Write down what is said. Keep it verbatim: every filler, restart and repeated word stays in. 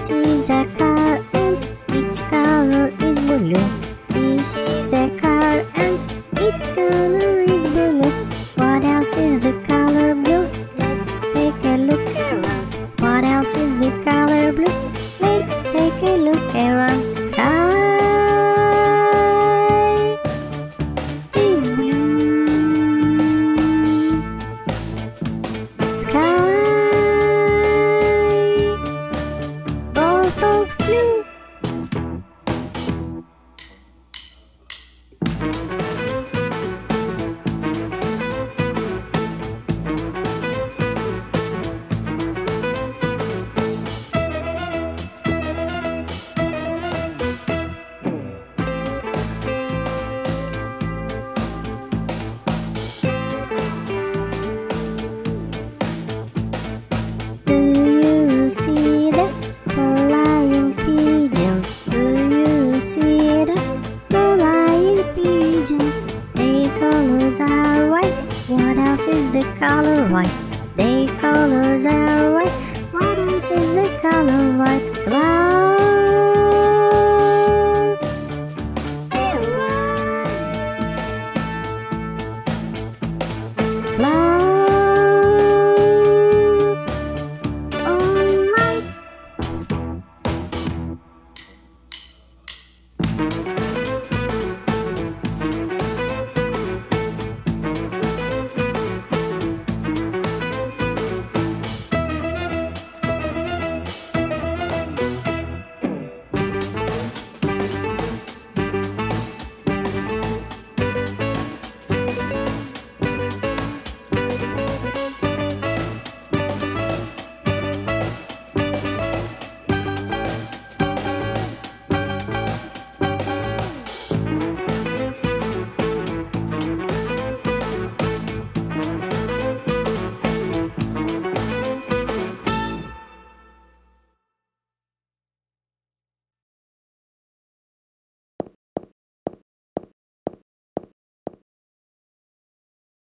This is a car and its color is blue. This is a car and its color is blue. What else is the color blue? Let's take a look around. What else is the color blue? Let's take a look around. Sky is blue. Sky both of blue. See the flying pigeons? Do you see the flying pigeons? Their colors are white. What else is the color white? Their colors are white. What else is the color white? Fly